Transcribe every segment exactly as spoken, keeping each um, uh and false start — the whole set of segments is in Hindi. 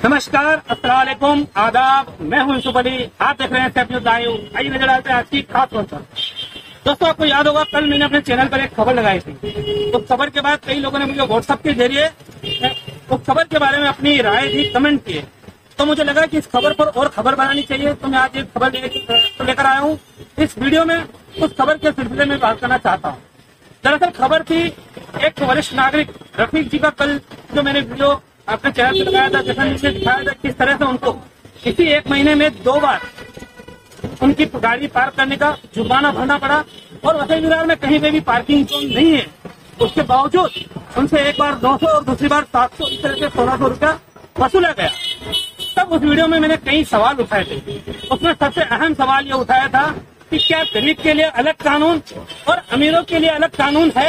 नमस्कार, अस्सलाम वालेकुम, आदाब। मैं हूं यूसुफ अली। आप देख रहे हैं सेफ न्यूज लाइव। आइए नजर डालते हैं आज की खास खबर पर। दोस्तों, आपको याद होगा कल मैंने अपने चैनल पर एक खबर लगाई थी। तो खबर के बाद कई लोगों ने मुझे व्हाट्सएप के जरिए उस खबर के बारे में अपनी राय दी, कमेंट किए। तो मुझे लगा कि इस खबर पर और खबर बनानी चाहिए, तो मैं आज एक खबर लेकर आया हूँ। इस वीडियो में उस खबर के सिलसिले में बात करना चाहता हूँ। दरअसल खबर थी एक वरिष्ठ नागरिक रफीक जी का, कल जो मैंने वीडियो अपने चैनल पर लगाया था, जैसा नीचे दिखाया था किस तरह से उनको इसी एक महीने में दो बार उनकी गाड़ी पार्क करने का जुर्माना भरना पड़ा। और वसई विरार में कहीं पे भी पार्किंग जोन नहीं है, उसके बावजूद उनसे एक बार दो सौ और दूसरी बार सात सौ इस तरह से सोलह सौ रुपया वसूला गया। तब उस वीडियो में मैंने कई सवाल उठाए थे। उसमें सबसे अहम सवाल ये उठाया था कि क्या गरीब के लिए अलग कानून और अमीरों के लिए अलग कानून है।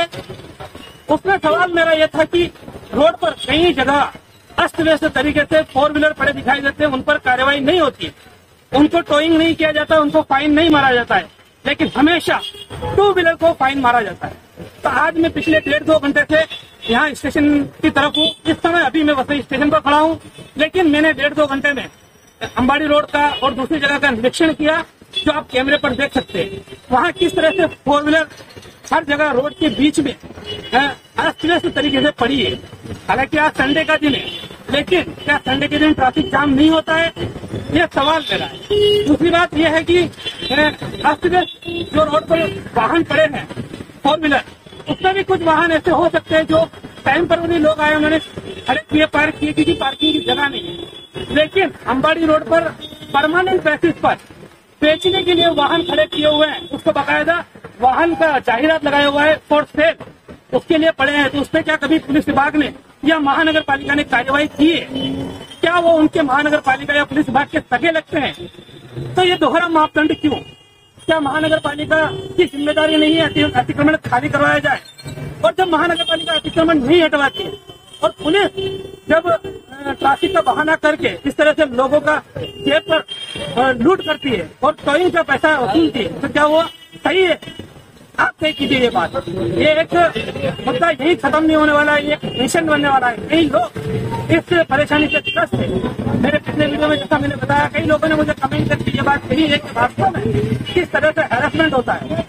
उसमें सवाल मेरा यह था कि रोड पर कई जगह अस्त व्यस्त तरीके से फोर व्हीलर पड़े दिखाई देते हैं, उन पर कार्रवाई नहीं होती है, उनको टोइंग नहीं किया जाता, उनको फाइन नहीं मारा जाता है, लेकिन हमेशा टू व्हीलर को फाइन मारा जाता है। तो आज मैं पिछले डेढ़ दो घंटे से यहाँ स्टेशन की तरफ हूँ। इस समय अभी मैं वसई स्टेशन पर खड़ा हूँ, लेकिन मैंने डेढ़ दो घंटे में अंबाड़ी रोड का और दूसरी जगह का निरीक्षण किया, जो आप कैमरे पर देख सकते हैं। वहाँ किस तरह से फोर व्हीलर हर जगह रोड के बीच में अस्त व्यस्त तरीके से पड़ी है। हालांकि आज संडे का दिन है, लेकिन क्या संडे के दिन ट्रैफिक जाम नहीं होता है, ये सवाल मेरा है। दूसरी बात यह है कि अस्त व्यस्त जो रोड पर वाहन पड़े हैं फोर व्हीलर, उसमें भी कुछ वाहन ऐसे हो सकते हैं जो टाइम पर उन्हीं लोग आए, उन्होंने खड़े किए, पार्क किए, क्योंकि पार्किंग की जगह नहीं है। लेकिन अंबाड़ी रोड पर परमानेंट बेसिस पर बेचने के लिए वाहन खड़े किए हुए हैं, उसको बाकायदा वाहन का जाहिरात लगाया हुआ है फॉर सेल, उसके लिए पड़े हैं। तो उस पर क्या कभी पुलिस विभाग ने या महानगर पालिका ने कार्रवाई की है? क्या वो उनके महानगर पालिका या पुलिस विभाग के सगे लगते हैं? तो ये दोहरा मापदंड क्यों? क्या महानगर पालिका की जिम्मेदारी नहीं है अतिक्रमण खाली करवाया जाए? और जब महानगर पालिका अतिक्रमण नहीं हटवाती है और पुलिस जब ट्रैफिक का बहाना करके इस तरह से लोगों का जेब पर लूट करती है और टोइंग का पैसा वसूलती है, तो क्या वो सही है? आप तय कीजिए ये बात। ये एक मुद्दा यही खत्म नहीं होने वाला है, ये एक मिशन बनने वाला है। कई लोग इस परेशानी से त्रस्त है। मेरे पिछले वीडियो में जैसा मैंने बताया, कई लोगों ने मुझे कमेंट करके ये बात कही है कि वास्तव में किस तरह से हैरेसमेंट होता है।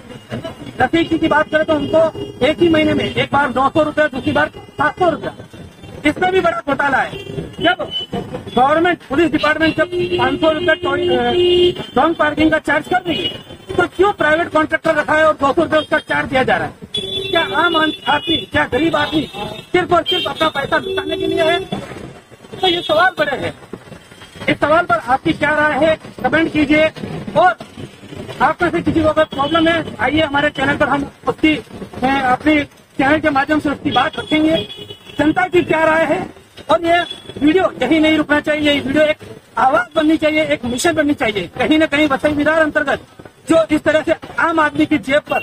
रफीक जी की बात करें तो उनको एक ही महीने में एक बार नौ सौ रुपया, दूसरी बार सात सौ रुपया, इसमें भी बड़ा घोटाला है। जब गवर्नमेंट पुलिस डिपार्टमेंट जब पाँच सौ रुपया रॉन्ग पार्किंग का चार्ज कर रही है, तो क्यों प्राइवेट कॉन्ट्रैक्टर रखा है और दो सौ रुपये उसका चार्ज दिया जा रहा है? क्या आम आदमी, क्या गरीब आदमी सिर्फ और सिर्फ अपना पैसा लुटाने के लिए है? तो ये सवाल बड़े हैं। इस सवाल पर आपकी क्या राय है, कमेंट कीजिए। और आप में से किसी को अगर प्रॉब्लम है, आइए हमारे चैनल पर, हम उसकी अपने चैनल के माध्यम से उसकी बात रखेंगे। जनता की क्या राय है? और ये वीडियो यही नहीं रुकना चाहिए, ये वीडियो एक आवाज बननी चाहिए, एक मिशन बननी चाहिए। कहीं न कहीं वसई विरार अंतर्गत जो इस तरह से आम आदमी की जेब पर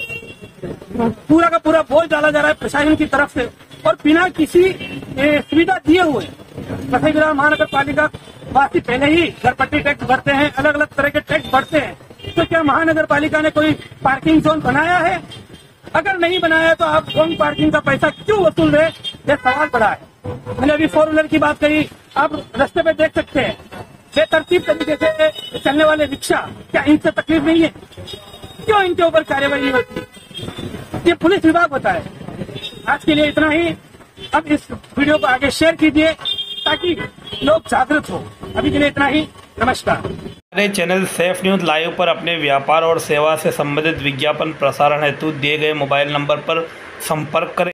पूरा का पूरा बोझ डाला जा रहा है प्रशासन की तरफ से, और बिना किसी सुविधा दिए हुए वसई विरार महानगर पालिका वासी पहले ही घरपट्टी टैक्स भरते हैं, अलग अलग तरह के टैक्स भरते हैं। तो क्या महानगर पालिका ने कोई पार्किंग जोन बनाया है? अगर नहीं बनाया तो आप रॉन्ग पार्किंग का पैसा क्यों वसूल रहे? यह सवाल बड़ा है। मैंने अभी फोर व्हीलर की बात करी, आप रास्ते पे देख सकते हैं बेतरतीब तरीके से चलने वाले रिक्शा, क्या इनसे तकलीफ नहीं है? क्यों इनके ऊपर कार्रवाई नहीं होती? ये पुलिस विभाग होता है। आज के लिए इतना ही। अब इस वीडियो को आगे शेयर कीजिए ताकि लोग जागरूक हो। अभी के लिए इतना ही। नमस्कार। हमारे चैनल सेफ न्यूज लाइव पर अपने व्यापार और सेवा से संबंधित विज्ञापन प्रसारण हेतु दिए गए मोबाइल नंबर पर संपर्क करें।